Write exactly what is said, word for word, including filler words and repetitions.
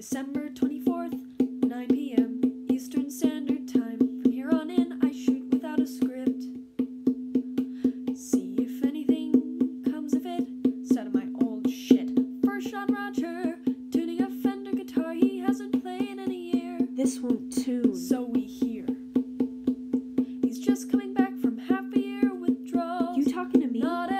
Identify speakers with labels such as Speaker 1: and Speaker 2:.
Speaker 1: December twenty-fourth, nine p.m. Eastern Standard Time. From here on in, I shoot without a script. See if anything comes of it. Set of my old shit. First Sean Roger, tuning a Fender guitar he hasn't played in a year.
Speaker 2: This won't tune.
Speaker 1: So we hear. He's just coming back from half a year withdrawal.
Speaker 2: You talking to me?
Speaker 1: Not